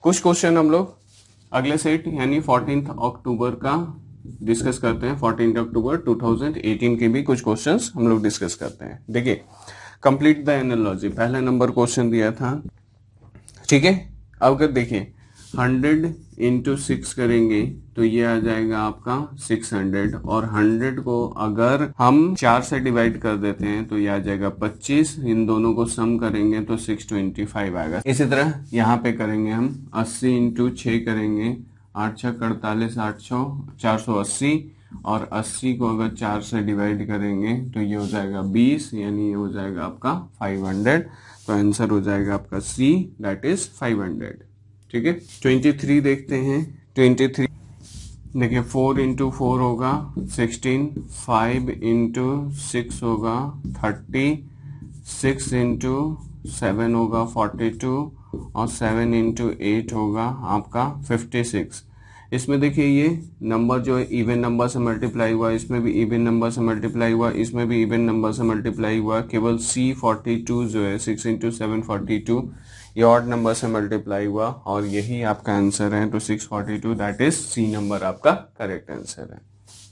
कुछ क्वेश्चन हम लोग अगले सेट यानी 14 अक्टूबर का डिस्कस करते हैं। 14 अक्टूबर 2018 के भी कुछ क्वेश्चंस हम लोग डिस्कस करते हैं। देखिए, कंप्लीट द एनालॉजी, पहला नंबर क्वेश्चन दिया था, ठीक है। अब अगर देखिए 100 इंटू 6 करेंगे तो ये आ जाएगा आपका 600, और 100 को अगर हम 4 से डिवाइड कर देते हैं तो ये आ जाएगा 25। इन दोनों को सम करेंगे तो 625 आएगा। इसी तरह यहाँ पे करेंगे हम 80 इंटू 6 करेंगे, 8 6 48, 8 480, और 80 को अगर 4 से डिवाइड करेंगे तो ये हो जाएगा 20, यानी ये हो जाएगा आपका 500। तो आंसर हो जाएगा आपका सी, दैट इज 500, ठीक है। 23 देखते हैं। 23 देखिए 4 इंटू 4 होगा 16, 5 इंटू 6 होगा 30, 6 इंटू 7 होगा 42, और 7 इंटू 8 होगा आपका 56। इसमें देखिए ये नंबर जो है इवन नंबर से मल्टीप्लाई हुआ, इसमें भी इवन नंबर से मल्टीप्लाई हुआ, इसमें भी इवन नंबर से मल्टीप्लाई हुआ। केवल C42 जो है 6 इंटू 7 42, ये ऑड नंबर से मल्टीप्लाई हुआ, और यही आपका आंसर है। तो 642 दैट इज सी नंबर आपका करेक्ट आंसर है।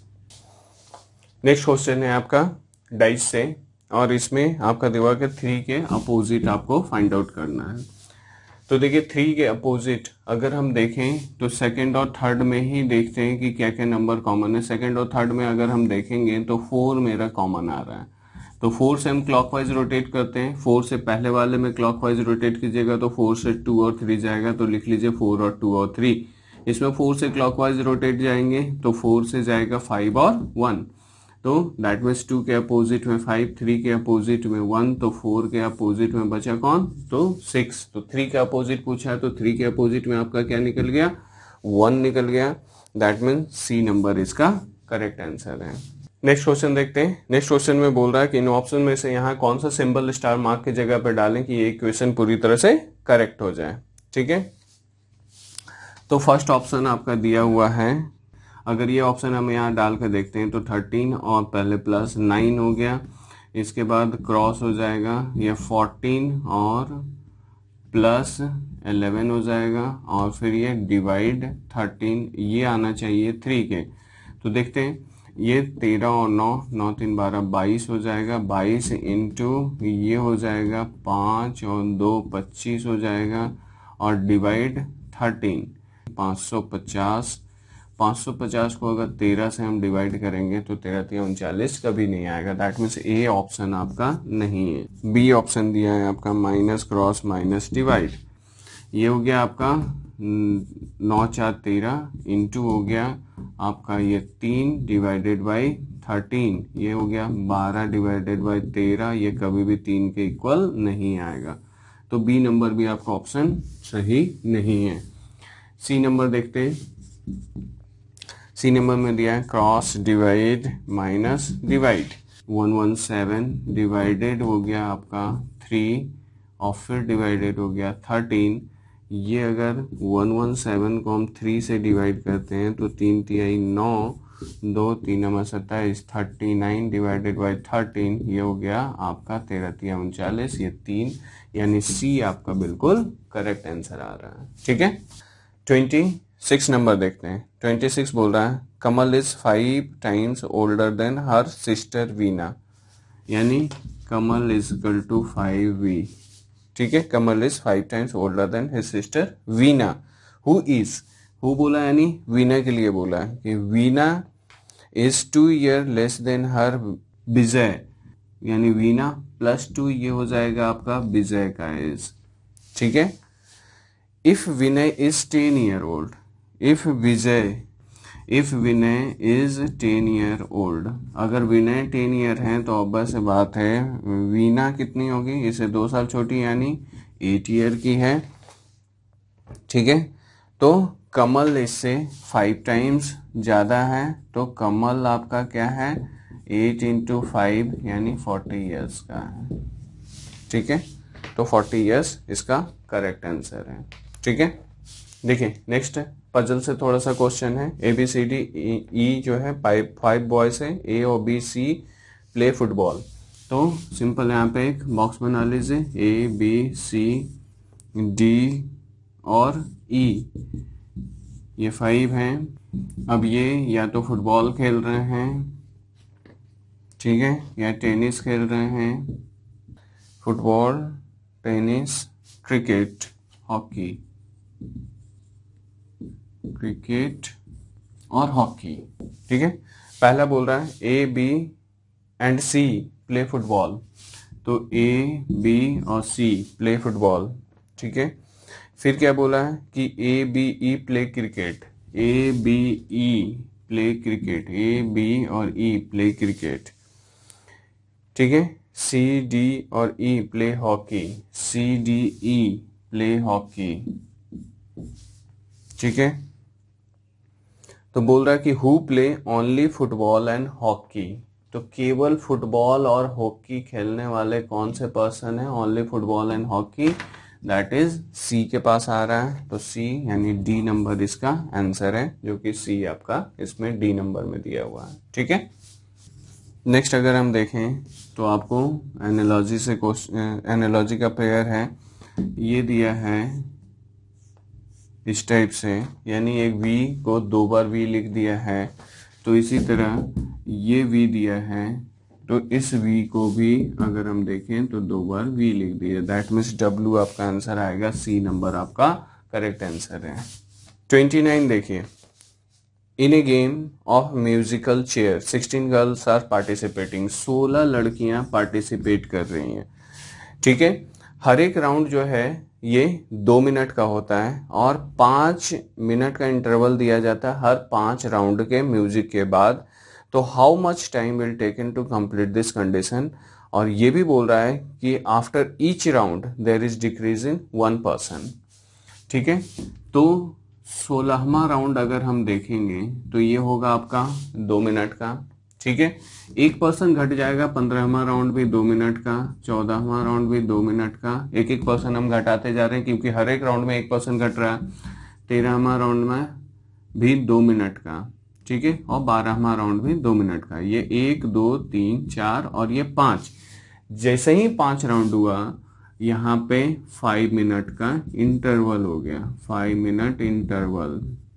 नेक्स्ट क्वेश्चन है आपका डाइस से, और इसमें आपका दिया कि 3 के अपोजिट आपको फाइंड आउट करना है। तो देखिए 3 के अपोजिट अगर हम देखें तो सेकंड और थर्ड में ही देखते हैं कि क्या क्या नंबर कॉमन है। सेकंड और थर्ड में अगर हम देखेंगे तो 4 मेरा कॉमन आ रहा है, तो 4 से हम क्लॉकवाइज रोटेट करते हैं। 4 से पहले वाले में क्लॉकवाइज रोटेट कीजिएगा तो 4 से 2 और 3 जाएगा, तो लिख लीजिए 4 और 2 और 3। इसमें 4 से क्लॉकवाइज रोटेट जाएंगे तो 4 से जाएगा 5 और 1, तो दैट मीन्स 2 के अपोजिट में 5, 3 के अपोजिट में 1, तो 4 के अपोजिट में बचा कौन, तो 6। तो 3 के अपोजिट पूछा है तो 3 के अपोजिट में आपका क्या निकल गया, 1 निकल गया। दैट मीन्स सी नंबर इसका करेक्ट आंसर है। नेक्स्ट क्वेश्चन देखते हैं। नेक्स्ट क्वेश्चन में बोल रहा है कि इन ऑप्शन में से यहाँ कौन सा सिंबल स्टार मार्क की जगह पर डालें कि ये इक्वेशन पूरी तरह से करेक्ट हो जाए, ठीक है। तो फर्स्ट ऑप्शन आपका दिया हुआ है, अगर ये ऑप्शन हम यहाँ डाल कर देखते हैं तो 13 और पहले प्लस 9 हो गया, इसके बाद क्रॉस हो जाएगा ये 14 और प्लस 11 हो जाएगा, और फिर ये डिवाइड 13, ये आना चाहिए 3 के। तो देखते हैं ये 13 और 9, 9 3 12 22 हो जाएगा, 22 इंटू ये हो जाएगा 5 और 2 25 हो जाएगा, और डिवाइड 13 550। 550 को अगर 13 से हम डिवाइड करेंगे तो 13 3 39 कभी नहीं आएगा। दैट मीन्स ए ऑप्शन आपका नहीं है। बी ऑप्शन दिया है आपका माइनस क्रॉस माइनस डिवाइड, ये हो गया आपका 9 4 13 इंटू हो गया आपका ये 3 डिवाइडेड बाई 13, ये हो गया 12 डिवाइडेड बाई 13, ये कभी भी 3 के इक्वल नहीं आएगा। तो बी नंबर भी आपका ऑप्शन सही नहीं है। सी नंबर देखते हैं। सी नंबर में दिया है cross divide minus divide, 117 divided हो गया आपका 3 और फिर डिवाइडेड हो गया 13। ये अगर 117 को हम 3 से डिवाइड करते हैं तो 3 तिहाई 9, 2 3 27, 39 डिवाइडेड बाई 13, ये हो गया आपका 13 तिहाई 39, ये 3, यानी सी आपका बिल्कुल करेक्ट आंसर आ रहा है, ठीक है। 26 नंबर देखते हैं। 26 बोल रहा है Kamal is 5 times older than her sister Veena, यानी Kamal is equal to 5V, ठीक है। Kamal is 5 times older than his sister Veena, who is, who बोला यानी वीना के लिए बोला है कि Veena is 2 year less than her Vijay, यानी वीना प्लस 2 ये हो जाएगा आपका विजय का एज, ठीक है। If Vinay is 10 year old, if Vinay is 10 year old, अगर विनय 10 ईयर है तो ऑब्वियस बात है वीना कितनी होगी, इसे 2 साल छोटी यानी 8 ईयर की है, ठीक है। तो कमल इससे 5 टाइम्स ज़्यादा है, तो कमल आपका क्या है 8 इंटू 5 यानी 40 ईयर्स का है, ठीक है। तो 40 ईयर्स इसका करेक्ट आंसर है, ठीक है। देखिए नेक्स्ट पजल से थोड़ा सा क्वेश्चन है। ABCD E जो है 5 बॉयज है, A और B C प्ले फुटबॉल। तो सिंपल यहाँ पे एक बॉक्स बना लीजिए, A B C D और ई ये 5 हैं। अब ये या तो फुटबॉल खेल रहे हैं, ठीक है, या टेनिस खेल रहे हैं, football, tennis, cricket, hockey, cricket और हॉकी, ठीक है। पहला बोल रहा है A B and C play football, तो ए बी और सी प्ले फुटबॉल, ठीक है। फिर क्या बोला है कि A B E play cricket, A B E play cricket, A B और ई प्ले क्रिकेट, ठीक है। सी डी और E play hockey, C D E play hockey, ठीक है। तो बोल रहा है कि who play only football and hockey, तो केवल फुटबॉल और हॉकी खेलने वाले कौन से पर्सन है, only football and hockey, that is C के पास आ रहा है। तो सी यानी डी नंबर इसका आंसर है, जो कि सी आपका इसमें डी नंबर में दिया हुआ है, ठीक है। नेक्स्ट अगर हम देखें तो आपको एनालॉजी से एनालॉजी का पेयर है, ये दिया है इस टाइप से, यानी एक v को 2 बार v लिख दिया है, तो इसी तरह ये v दिया है, तो इस v को भी अगर हम देखें तो 2 बार v लिख दिया, दैट मीन्स W आपका आंसर आएगा, सी नंबर आपका करेक्ट आंसर है। 29 देखिए, in a game of musical chair 16 girls are participating, 16 लड़कियां पार्टिसिपेट कर रही हैं, ठीक है। हर एक राउंड जो है ये 2 मिनट का होता है और 5 मिनट का इंटरवल दिया जाता है हर 5 राउंड के म्यूजिक के बाद। तो how much time will taken to complete this condition, और ये भी बोल रहा है कि after each round there is decrease in 1 person, ठीक है। तो 16वां राउंड अगर हम देखेंगे तो ये होगा आपका 2 मिनट का, ठीक है। 1 पर्सन घट जाएगा, 15वां राउंड भी 2 मिनट का, 14वां राउंड भी 2 मिनट का, एक पर्सन हम घटाते जा रहे हैं क्योंकि हर एक राउंड में 1 पर्सन घट रहा है। 13वां राउंड में भी 2 मिनट का, ठीक है, और 12वां राउंड भी 2 मिनट का। ये 1 2 3 4 और ये 5, जैसे ही 5 राउंड हुआ यहाँ पे 5 मिनट का इंटरवल हो गया, 5 मिनट इंटरवल,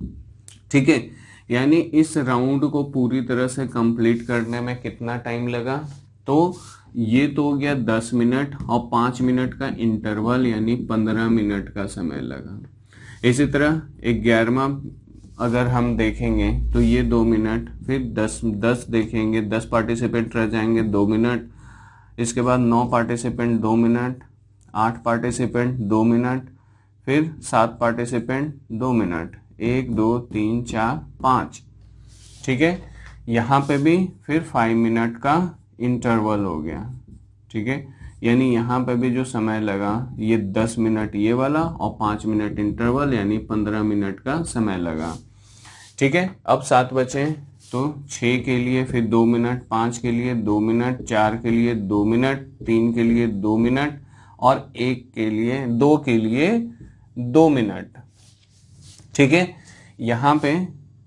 ठीक है। यानी इस राउंड को पूरी तरह से कंप्लीट करने में कितना टाइम लगा, तो ये तो हो गया 10 मिनट और 5 मिनट का इंटरवल यानी 15 मिनट का समय लगा। इसी तरह 11वां अगर हम देखेंगे तो ये 2 मिनट, फिर 10 देखेंगे, 10 पार्टिसिपेंट रह जाएंगे 2 मिनट, इसके बाद 9 पार्टिसिपेंट 2 मिनट, 8 पार्टिसिपेंट 2 मिनट, फिर 7 पार्टिसिपेंट 2 मिनट, 1 2 3 4 5, ठीक है। यहाँ पे भी फिर 5 मिनट का इंटरवल हो गया, ठीक है। यानी यहाँ पे भी जो समय लगा ये 10 मिनट ये वाला और 5 मिनट इंटरवल यानी 15 मिनट का समय लगा, ठीक है। अब 7 बचे तो 6 के लिए फिर 2 मिनट, 5 के लिए 2 मिनट, 4 के लिए 2 मिनट, 3 के लिए 2 मिनट और 1 के लिए 2 के लिए 2 मिनट, ठीक है। यहाँ पे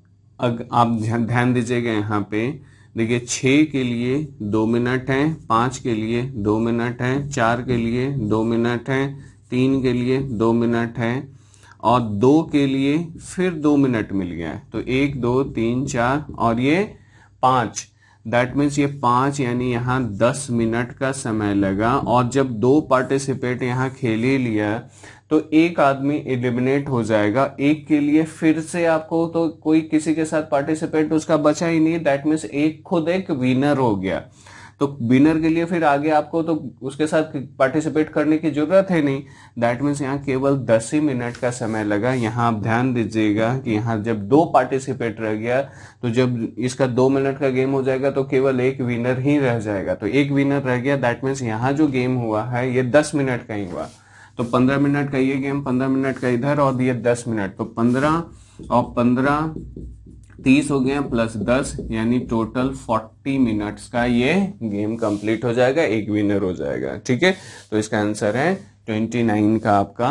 आप ध्यान दीजिएगा, यहाँ पे देखिए 6 के लिए 2 मिनट है, 5 के लिए 2 मिनट है, 4 के लिए 2 मिनट है, 3 के लिए 2 मिनट है और 2 के लिए फिर 2 मिनट मिल गया है। तो 1 2 3 4 और ये 5, दैट मीन्स ये 5 यानी यहाँ 10 मिनट का समय लगा। और जब 2 पार्टिसिपेट यहाँ खेल ही लिया तो एक आदमी एलिमिनेट हो जाएगा, एक के लिए फिर से आपको तो कोई किसी के साथ पार्टिसिपेट उसका बचा ही नहीं, दैट मीन्स एक खुद एक विनर हो गया। तो विनर के लिए फिर आगे आपको तो उसके साथ पार्टिसिपेट करने की जरूरत है नहीं, दैट मीन्स यहाँ केवल 10 ही मिनट का समय लगा। यहाँ आप ध्यान दीजिएगा कि यहाँ जब 2 पार्टिसिपेट रह गया तो जब इसका 2 मिनट का गेम हो जाएगा तो केवल एक विनर ही रह जाएगा, तो एक विनर रह गया, दैट मीन्स यहाँ जो गेम हुआ है ये 10 मिनट का ही हुआ। तो 15 मिनट का ये गेम, 15 मिनट का इधर और ये 10 मिनट, तो 15 और 15 30 हो गया प्लस 10 यानी टोटल 40 मिनट्स का ये गेम कंप्लीट हो जाएगा, एक विनर हो जाएगा, ठीक है। तो इसका आंसर है 29 का, आपका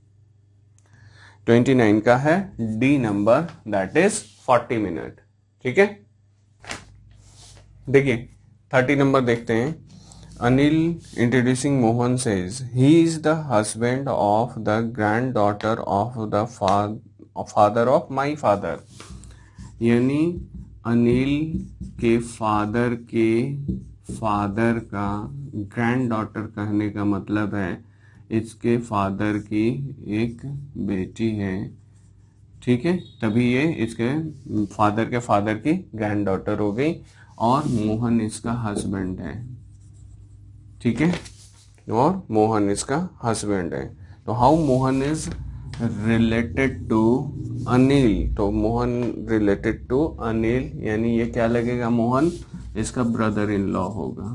29 का है D number, that is 40 minute, ठीक है। देखिए 30 नंबर देखते हैं। Anil introducing Mohan says he is the husband of the granddaughter of the father of my father. यानी अनिल के फादर का ग्रैंड डॉटर कहने का मतलब है इसके फादर की एक बेटी है, ठीक है, तभी ये इसके फादर की ग्रैंड डॉटर हो गई और मोहन इसका हस्बैंड है, ठीक है, और मोहन इसका हस्बैंड है। तो how Mohan is related to Anil, तो मोहन रिलेटेड टू अनिल, यानी ये क्या लगेगा, मोहन इसका ब्रदर इन लॉ होगा,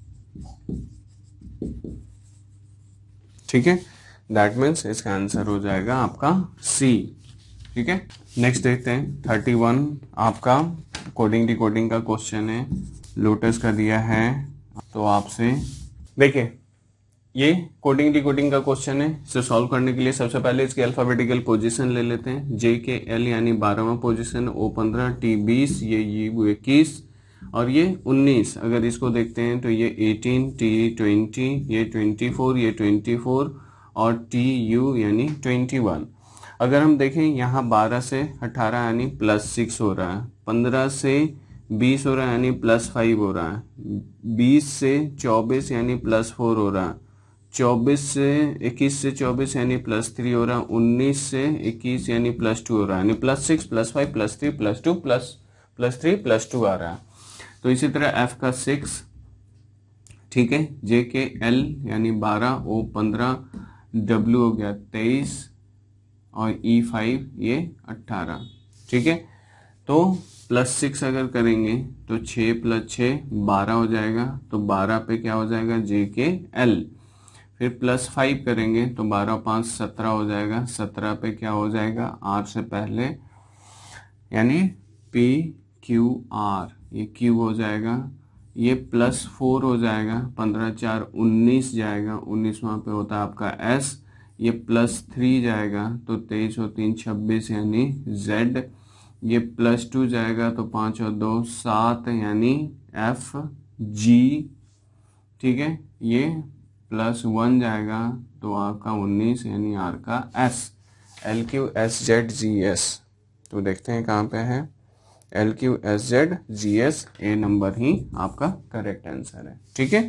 ठीक है। दैट मीन्स इसका आंसर हो जाएगा आपका सी, ठीक है। नेक्स्ट देखते हैं 31 आपका कोडिंग डिकोडिंग का क्वेश्चन है, लोटस का दिया है। तो आपसे देखिए ये कोडिंग डिकोडिंग का क्वेश्चन है, इसे सॉल्व करने के लिए सबसे पहले इसकी अल्फाबेटिकल पोजीशन ले लेते हैं। जे के एल यानी 12वां पोजीशन, ओ 15, टी 20, ये 21 और ये 19। अगर इसको देखते हैं तो ये 18, टी 20, ये 24, ये 24 और टी यू यानी 21। अगर हम देखें यहाँ 12 से 18 यानी +6 हो रहा है, 15 से 20 हो रहा है यानी +5 हो रहा है, 20 से 24 यानी +4 हो रहा है, 21 से 24 यानी +3 हो रहा है, 19 से 21 यानी +2 हो रहा है, यानी +6 +5 +3 +2 +3 +2 आ रहा है। तो इसी तरह एफ का 6, ठीक है, जे के एल यानी 12, ओ 15, डब्ल्यू हो गया 23 और E5 ये 18, ठीक है। तो +6 अगर करेंगे तो 6 + 6 12 हो जाएगा, तो 12 पे क्या हो जाएगा, जे के एल। फिर +5 करेंगे तो 12 5 17 हो जाएगा, 17 पे क्या हो जाएगा, आर से पहले यानी पी क्यू आर, ये क्यू हो जाएगा, ये +4 हो जाएगा, 15 4 19 जाएगा, 19 वहाँ पे होता है आपका एस, ये +3 जाएगा तो 23 और 3 26 यानी जेड, ये +2 जाएगा तो 5 और 2 7 यानी एफ जी, ठीक है, ये +1 जाएगा तो आपका 19 यानी आर का S, L Q S Z G S. तो देखते हैं कहाँ पे है, L Q S Z G S, A number ही आपका करेक्ट आंसर है, ठीक है।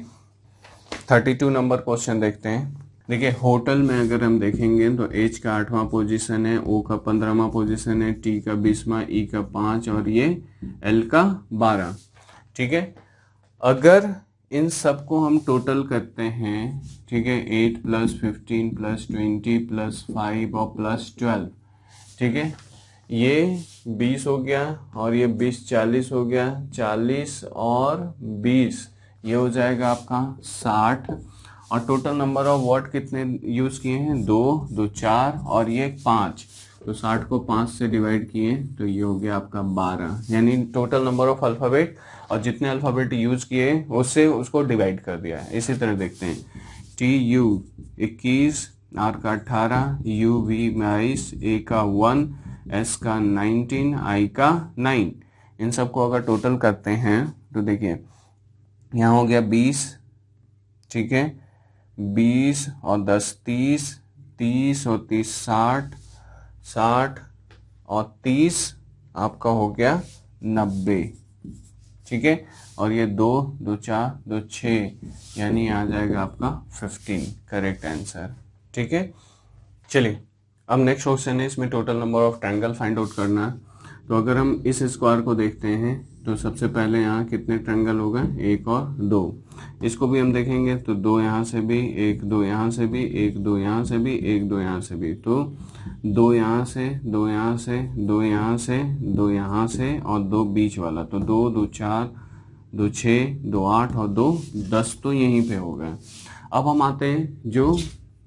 32 नंबर क्वेश्चन देखते हैं। देखिए होटल में अगर हम देखेंगे तो एच का 8वां पोजीशन है, ओ का 15वां पोजीशन है, टी का 20वां, ई का 5 और ये एल का 12, ठीक है। अगर इन सबको हम टोटल करते हैं, ठीक है, 8 + 15 + 20 + 5 और +12, ठीक है, ये 20 हो गया और ये 20 40 हो गया, 40 और 20 ये हो जाएगा आपका 60 और टोटल नंबर ऑफ वर्ड कितने यूज किए हैं, 2 2 4 और ये 5, तो 60 को 5 से डिवाइड किए तो ये हो गया आपका 12, यानी टोटल नंबर ऑफ अल्फाबेट और जितने अल्फाबेट यूज किए उससे उसको डिवाइड कर दिया है। इसी तरह देखते हैं टी यू 21, आर का 18, यू वी 22, ए का 1, एस का 19, आई का 9, इन सबको अगर टोटल करते हैं तो देखिए यहाँ हो गया 20, ठीक है, 20 और 10 30, 30 और 30 60, 60 और 30 आपका हो गया 90, ठीक है, और ये 2 2 4 2 6 यानी आ जाएगा आपका 15 करेक्ट आंसर, ठीक है। चलिए अब नेक्स्ट क्वेश्चन है, इसमें total number of triangle find out करना है। तो अगर हम इस स्क्वायर को देखते हैं तो सबसे पहले यहाँ कितने ट्रायंगल हो गए, 1 और 2, इसको भी हम देखेंगे तो 2 यहाँ से भी, 1 2 यहाँ से भी, 1 2 यहाँ से भी, 1 2 यहाँ से भी, तो 2 यहाँ से, 2 यहाँ से, 2 यहाँ से, 2 यहाँ से और 2 बीच वाला, तो 2 2 4 2 6 2 8 और 2 10 तो यहीं पे हो गए। अब हम आते हैं जो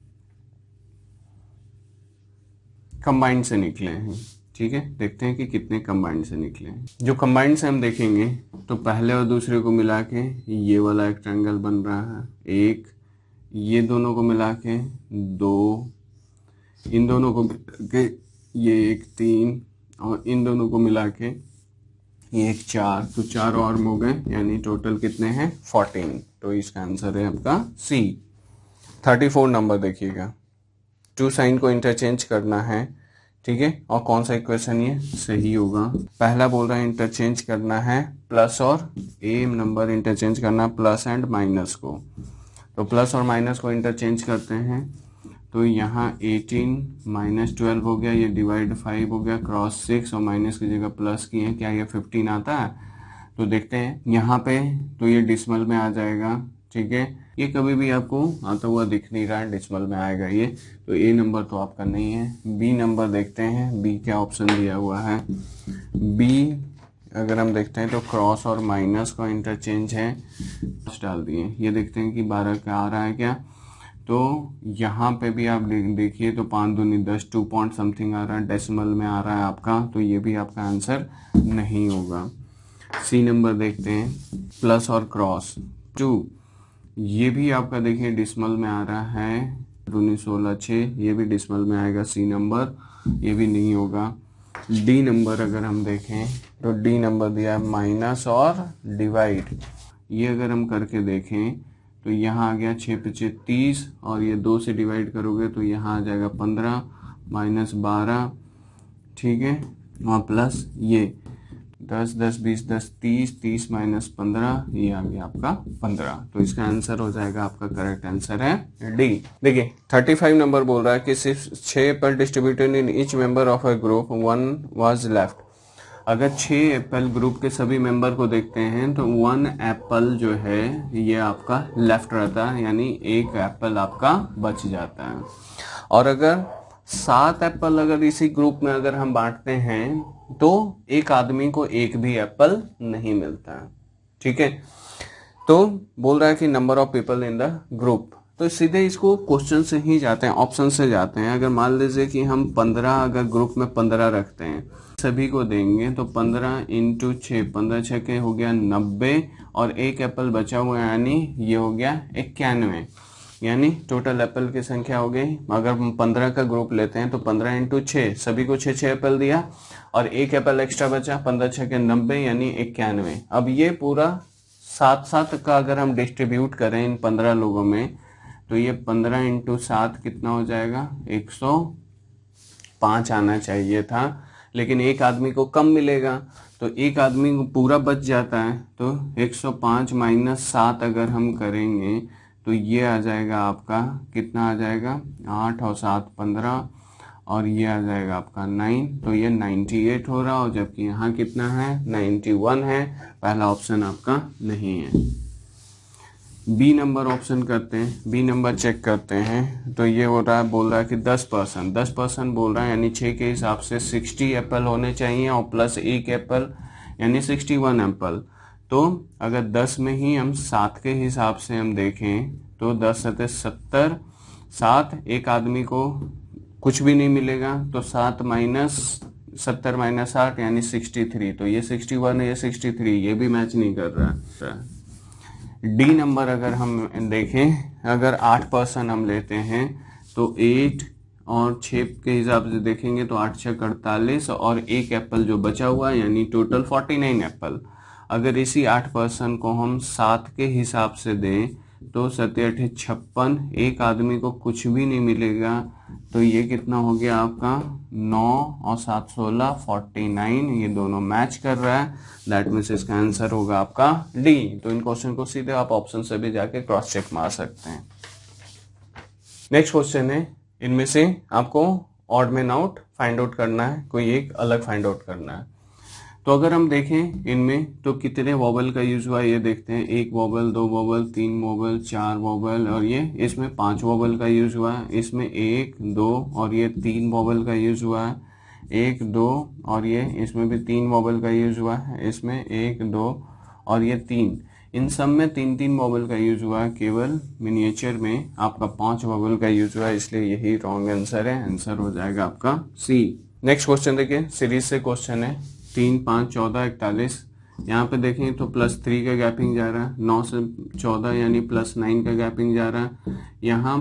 कंबाइंड से निकले हैं, ठीक है, देखते हैं कि कितने कंबाइंड से निकले हैं। जो कंबाइंड से हम देखेंगे तो पहले और दूसरे को मिला के ये वाला एक ट्रायंगल बन रहा है, 1, ये दोनों को मिला के 2, इन दोनों को मिला के ये 1 3 और इन दोनों को मिला के ये एक 4, तो 4 और हो गए, यानी टोटल कितने हैं 14। तो इसका आंसर है आपका सी। 34 नंबर देखिएगा, 2 साइन को इंटरचेंज करना है, ठीक है। और कौन सा इक्वेशन ये सही होगा? पहला बोल रहा है इंटरचेंज करना है प्लस और ए नंबर इंटरचेंज करना है प्लस एंड माइनस को। तो प्लस और माइनस को इंटरचेंज करते हैं, तो यहाँ 18 माइनस 12 हो गया, ये डिवाइड 5 हो गया, क्रॉस 6 और माइनस की जगह प्लस की है, क्या ये 15 आता है? तो देखते हैं यहाँ पे, तो ये डिसमल में आ जाएगा, ठीक है। ये कभी भी आपको आता हुआ दिख नहीं रहा है, डिसमल में आएगा ये, तो ए नंबर तो आपका नहीं है। बी नंबर देखते हैं, बी क्या ऑप्शन दिया हुआ है। बी अगर हम देखते हैं तो क्रॉस और माइनस का इंटरचेंज है, डाल दिए। ये देखते हैं कि 12 का आ रहा है क्या, तो यहाँ पे भी आप देखिए तो 5 दूनी 10, 2 पॉइंट समथिंग आ रहा है, डेसिमल में आ रहा है आपका, तो ये भी आपका आंसर नहीं होगा। सी नंबर देखते हैं, प्लस और क्रॉस 2, ये भी आपका देखिए डिसमल में आ रहा है, 2 16 6, ये भी डिसमल में आएगा। सी नंबर ये भी नहीं होगा। डी नंबर अगर हम देखें तो डी नंबर दिया है माइनस और डिवाइड, ये अगर हम करके देखें तो यहाँ आ गया 6 × 30 और ये 2 से डिवाइड करोगे तो यहाँ आ जाएगा 15 माइनस 12, ठीक है, वहाँ प्लस ये 10 10 20 10 30, 30 माइनस 15, ये आ गया आपका 15। तो इसका आंसर हो जाएगा, आपका करेक्ट आंसर है डी। देखिए 35 नंबर बोल रहा है कि सिर्फ 6 apple distributed in each member of a group, 1 was left. अगर 6 एप्पल ग्रुप के सभी मेंबर को देखते हैं तो 1 एप्पल जो है ये आपका लेफ्ट रहता है, यानी 1 एप्पल आपका बच जाता है। और अगर 7 एप्पल अगर इसी ग्रुप में अगर हम बांटते हैं तो एक आदमी को एक भी एप्पल नहीं मिलता है, ठीक है। तो बोल रहा है कि number of people in the group, तो सीधे इसको क्वेश्चन से ही जाते हैं, ऑप्शन से जाते हैं। अगर मान लीजिए कि हम 15 अगर ग्रुप में 15 रखते हैं, सभी को देंगे तो 15 × 6, 15 6 के हो गया 90 और एक एप्पल बचा हुआ है, यानी ये हो गया 91, यानी टोटल एप्पल की संख्या हो गई। अगर हम 15 का ग्रुप लेते हैं तो 15 × 6, सभी को 6 एप्पल दिया और एक एप्पल एक्स्ट्रा बचा, 15 6 के 90 यानी 91। अब ये पूरा 7 का अगर हम डिस्ट्रीब्यूट करें इन 15 लोगों में तो ये 15 × 7 कितना हो जाएगा, 105 आना चाहिए था, लेकिन एक आदमी को कम मिलेगा, तो एक आदमी को पूरा बच जाता है। तो 105 माइनस 7 अगर हम करेंगे तो ये आ जाएगा आपका, कितना आ जाएगा, 8 और 7 15 और ये आ जाएगा आपका 9, तो ये 98 हो रहा, और जबकि यहाँ कितना है 91 है। पहला ऑप्शन आपका नहीं है। बी नंबर ऑप्शन करते हैं, बी नंबर चेक करते हैं, तो ये हो रहा है, बोल रहा है कि 10% बोल रहा है, यानी 6 के हिसाब से 60 एप्पल होने चाहिए और प्लस 1 एप्पल यानी 61 एप्पल। तो अगर 10 में ही हम 7 के हिसाब से हम देखें तो 10 7 70, 7 एक आदमी को कुछ भी नहीं मिलेगा, तो 7 माइनस 70 माइनस 8 यानी 63, तो ये 61 है, ये 63, ये भी मैच नहीं कर रहा। डी नंबर अगर हम देखें, अगर 8% हम लेते हैं तो 8 और 6 के हिसाब से देखेंगे तो 8 6 48 और एक एप्पल जो बचा हुआ है, यानी टोटल 49 एप्पल। अगर इसी 8% को हम 7 के हिसाब से दें तो 7 8 56, एक आदमी को कुछ भी नहीं मिलेगा, तो ये कितना हो गया आपका 9 और 7 16 49, ये दोनों मैच कर रहा है। दैट मीन्स इसका आंसर होगा आपका डी। तो इन क्वेश्चन को सीधे आप ऑप्शन से भी जाके क्रॉस चेक मार सकते हैं। नेक्स्ट क्वेश्चन है, इनमें से आपको odd man out find out करना है, कोई एक अलग फाइंड आउट करना है। तो अगर हम देखें इनमें तो कितने वॉवल का यूज हुआ है, ये देखते हैं, 1 वॉवल 2 वॉवल 3 वॉवल 4 वॉवल, और ये इसमें 5 वॉवल का यूज हुआ है, इसमें 1 2 और ये 3 वॉवल का यूज हुआ है, 1 2 और ये इसमें भी 3 वॉवल का यूज हुआ है, इसमें 1 2 और ये 3, इन सब में 3 वॉवल का यूज हुआ है। केवल मिनिएचर में आपका 5 वॉवल का यूज हुआ है, इसलिए यही रॉन्ग आंसर है। आंसर हो जाएगा आपका सी। नेक्स्ट क्वेश्चन देखिए, सीरीज से क्वेश्चन है, 3 5 14 41, यहाँ पे देखें तो +3 का गैपिंग जा रहा है, 9 से 14 यानी +9 का गैपिंग जा रहा है, यहाँ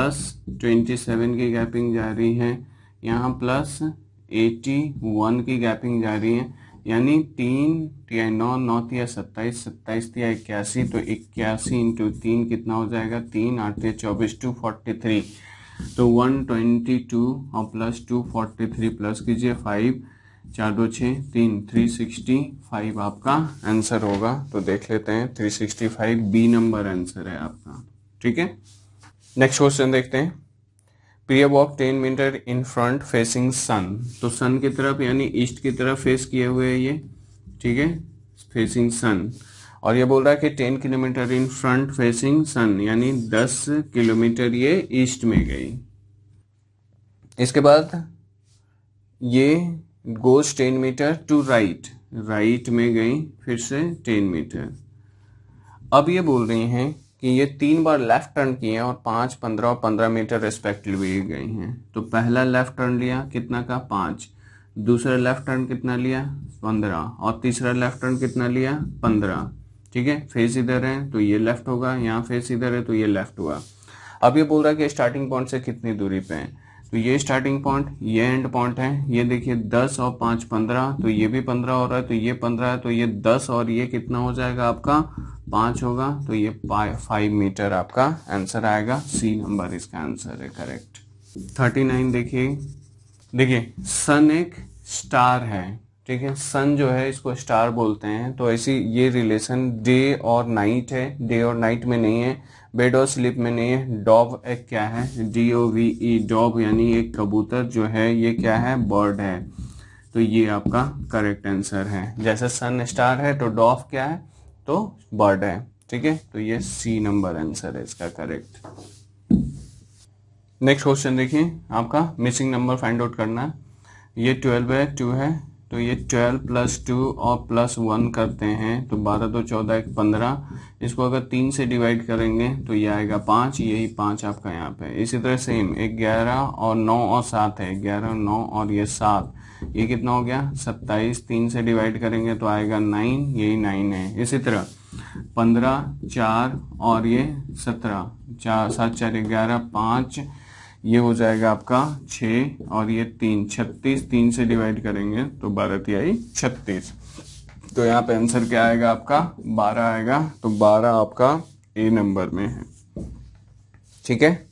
+27 की गैपिंग जा रही है, यहाँ +81 की गैपिंग जा रही है, यानी 3 9 तिया 27, 27 तिया 81, तो 81 इंटू 3 कितना हो जाएगा 3 8 तिया 24, 243, तो 122 और प्लस 243 प्लस कीजिए 5 4 2 6 3 365 आपका आंसर होगा। तो देख लेते हैं 365 बी नंबर आंसर है आपका। ठीक है, नेक्स्ट क्वेश्चन देखते हैं। Priya walk 10 meter in front facing sun, तो सन की तरफ यानी ईस्ट की तरफ फेस किए हुए है ये। ठीक है, फेसिंग सन, और ये बोल रहा है कि 10 kilometer in front facing sun, यानी 10 किलोमीटर ये ईस्ट में गई। इसके बाद ये goes 10 meter to right, right में गई फिर से 10 मीटर। अब ये बोल रही हैं कि ये 3 बार लेफ्ट टर्न किए हैं और 5 15 और 15 मीटर रेस्पेक्टिवली गई हैं। तो पहला लेफ्ट टर्न लिया कितना का 5, दूसरा लेफ्ट टर्न कितना लिया 15, और तीसरा लेफ्ट टर्न कितना लिया 15। ठीक है, फेस इधर है तो ये लेफ्ट होगा, यहाँ फेस इधर है तो ये लेफ्ट हुआ। अब ये बोल रहा है कि स्टार्टिंग पॉइंट से कितनी दूरी पे है, तो ये स्टार्टिंग पॉइंट ये एंड पॉइंट है। ये देखिए 10 और 5 15, तो ये भी 15 हो रहा है, तो ये 15 है, तो ये 10 और ये कितना हो जाएगा आपका 5 होगा, तो ये 5 मीटर आपका आंसर आएगा। सी नंबर इसका आंसर है करेक्ट। 39 देखिए, देखिए सन एक स्टार है। ठीक है, सन जो है इसको स्टार बोलते हैं, तो ऐसी ये रिलेशन डे और नाइट है, डे और नाइट में नहीं है, बेड और स्लीप में नहीं है। डॉव एक क्या है, DOVE, डॉव यानी एक कबूतर जो है, ये क्या है बर्ड है, तो ये आपका करेक्ट आंसर है। जैसे सन स्टार है तो डॉव क्या है, तो बर्ड है। ठीक है, तो ये सी नंबर आंसर है इसका करेक्ट। नेक्स्ट क्वेश्चन देखिए, आपका मिसिंग नंबर फाइंड आउट करना है। ये 12 है, 2 है, तो ये 12 प्लस 2 और प्लस 1 करते हैं, तो 12 2 14 1 15। इसको अगर 3 से डिवाइड करेंगे तो ये आएगा 5, यही 5 आपका यहाँ पे। इसी तरह सेम 11 और 9 और 7 है, 11 9 और ये 7, ये कितना हो गया 27, 3 से डिवाइड करेंगे तो आएगा 9, यही 9 है। इसी तरह 15 4 और ये 17, 4 7 4 11 5, ये हो जाएगा आपका 6 और ये 3 36, 3 से डिवाइड करेंगे तो 12 तिहाई 36, तो यहाँ पे आंसर क्या आएगा आपका 12 आएगा। तो 12 आपका ए नंबर में है। ठीक है।